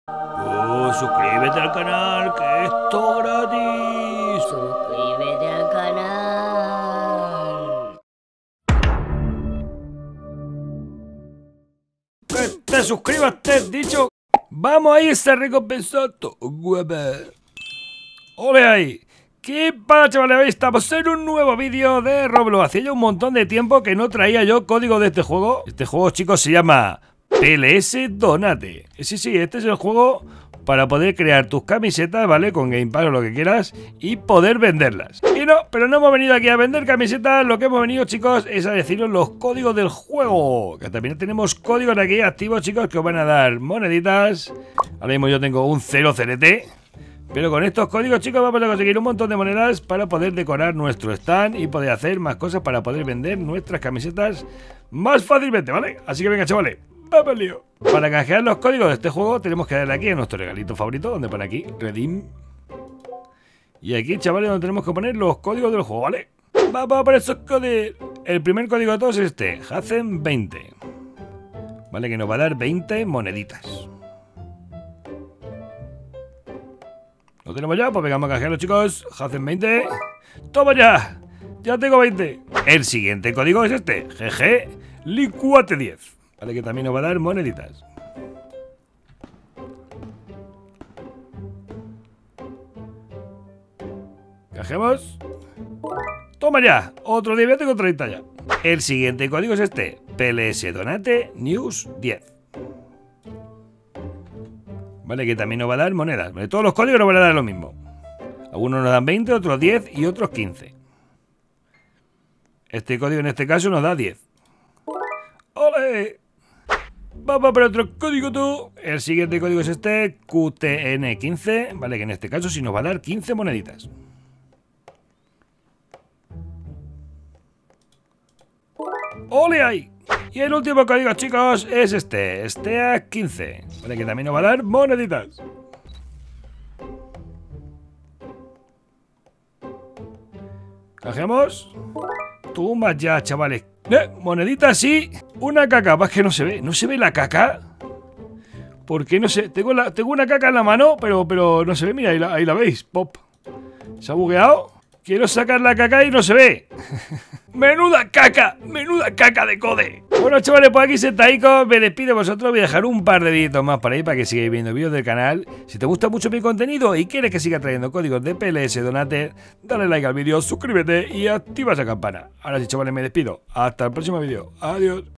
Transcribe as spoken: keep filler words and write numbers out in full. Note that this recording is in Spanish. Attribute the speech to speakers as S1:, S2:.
S1: Oh, suscríbete al canal, que es todo gratis.
S2: Suscríbete al canal.
S1: Que te suscribas, te he dicho. Vamos ahí, ese recompensado. Guapa. ¡Ole ahí! ¿Qué pasa, chavales? Hoy estamos en un nuevo vídeo de Roblox. Hacía ya un montón de tiempo que no traía yo código de este juego. Este juego, chicos, se llama P L S Donate. Sí, sí, este es el juego para poder crear tus camisetas, ¿vale? Con Game Pass o lo que quieras y poder venderlas. Y no, pero no hemos venido aquí a vender camisetas. Lo que hemos venido, chicos, es a deciros los códigos del juego. Que también tenemos códigos aquí activos, chicos, que os van a dar moneditas. Ahora mismo yo tengo un cero C L T. Pero con estos códigos, chicos, vamos a conseguir un montón de monedas para poder decorar nuestro stand y poder hacer más cosas para poder vender nuestras camisetas más fácilmente, ¿vale? Así que venga, chavales, vamos al lío. Para canjear los códigos de este juego tenemos que darle aquí a nuestro regalito favorito, donde pone aquí, Redeem. Y aquí, chavales, donde tenemos que poner los códigos del juego, ¿vale? Vamos a poner esos códigos. El primer código de todos es este, Hacen veinte. ¿Vale? Que nos va a dar veinte moneditas. ¿Lo tenemos ya? Pues vengamos a canjearlo, chicos. Hacen veinte. ¡Toma ya! Ya tengo veinte. El siguiente código es este. G G Licuate diez. Vale, que también nos va a dar moneditas. Canjeamos. ¡Toma ya! Otro diez, ya tengo treinta ya. El siguiente código es este. P L S Donate News diez. Vale, que también nos va a dar monedas. Vale, todos los códigos nos van a dar lo mismo. Algunos nos dan veinte, otros diez y otros quince. Este código en este caso nos da diez. ¡Ole! Vamos por otro código tú. El siguiente código es este, Q T N quince. Vale, que en este caso sí nos va a dar quince moneditas. ¡Ole ahí! Y el último código, chicos, es este, este a quince. Vale, que también nos va a dar moneditas. Canjeamos. Toma ya, chavales. Eh, moneditas sí. Una caca, más que no se ve. ¿No se ve la caca? ¿Por qué no se...? Tengo, la, tengo una caca en la mano, pero, pero no se ve. Mira, ahí la, ahí la veis. Pop. ¿Se ha bugueado? Quiero sacar la caca y no se ve. ¡Menuda caca! ¡Menuda caca de code! Bueno, chavales, pues aquí sentadico, me despido de vosotros. Voy a dejar un par de vídeos más por ahí para que sigáis viendo vídeos del canal. Si te gusta mucho mi contenido y quieres que siga trayendo códigos de P L S Donate, dale like al vídeo, suscríbete y activa esa campana. Ahora sí, chavales, me despido. Hasta el próximo vídeo. Adiós.